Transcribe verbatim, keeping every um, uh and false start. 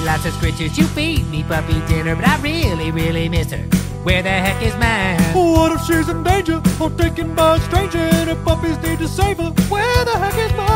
lots of scritches. You feed me puppy dinner, but I really, really miss her. Where the heck is mine? What if she's in danger or taken by a stranger and her puppies need to save her? Where the heck is mine?